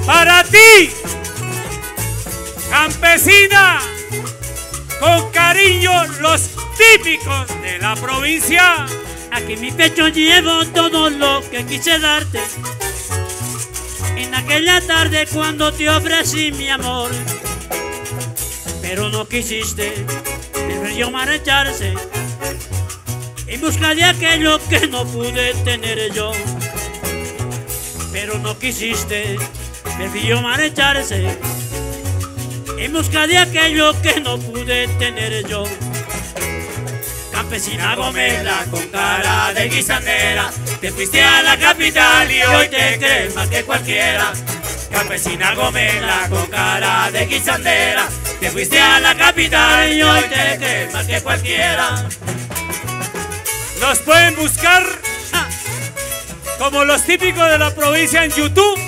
Para ti, campesina, con cariño los típicos de la provincia. Aquí en mi pecho llevo todo lo que quise darte. En aquella tarde cuando te ofrecí mi amor, pero no quisiste, prefirió marcharse en busca de aquello que no pude tener yo. Pero no quisiste, prefirió marcharse en busca de aquello que no pude tener yo. Campesina gomela con cara de guisandera, te fuiste a la capital y hoy te crees más que cualquiera. Campesina gomela con cara de guisandera, te fuiste a la capital y hoy te crees más que cualquiera. Los pueden buscar como los típicos de la provincia en YouTube,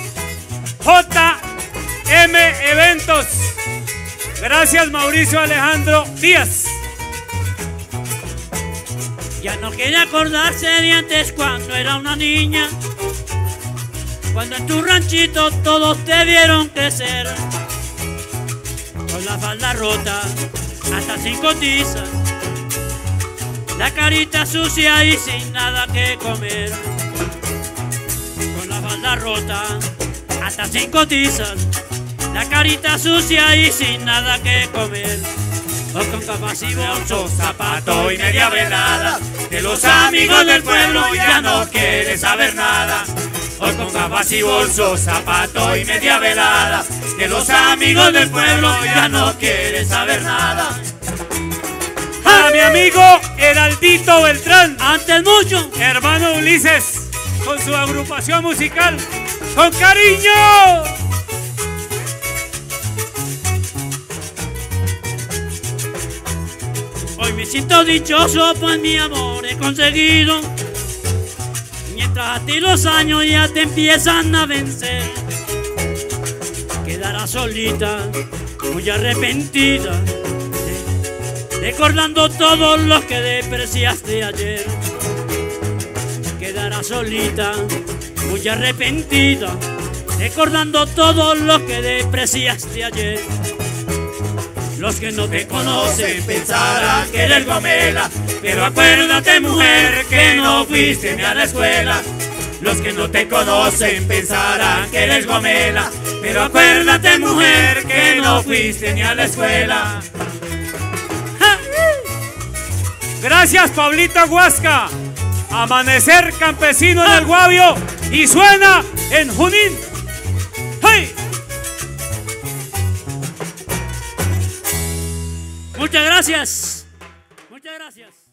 JM Eventos. Gracias, Mauricio Alejandro Díaz. Ya no quiere acordarse de antes cuando era una niña, cuando en tu ranchito todos te vieron crecer, con la falda rota hasta sin cotizas, la carita sucia y sin nada que comer. Con la falda rota hasta sin cotizas, la carita sucia y sin nada que comer. O con gafas y bolsos, zapato y media velada, de los amigos del pueblo ya no quieres saber nada. O con gafas y bolsos, zapato y media velada, de los amigos del pueblo ya no quieres saber nada. A mi amigo Heraldito Beltrán, Antes mucho, hermano Ulises, con su agrupación musical, con cariño. hoy me siento dichoso pues mi amor he conseguido, mientras a ti los años ya te empiezan a vencer. Quedarás solita, muy arrepentida, recordando todo lo que despreciaste ayer. Quedarás solita, muy arrepentida, recordando todo lo que despreciaste ayer. Los que no te conocen pensarán que eres gomela, pero acuérdate, mujer, que no fuiste ni a la escuela. Los que no te conocen pensarán que eres gomela, pero acuérdate, mujer, que no fuiste ni a la escuela. Gracias, Pablito Huasca. Amanecer campesino en el Guavio y suena en Junín. ¡Hey! Muchas gracias. Muchas gracias.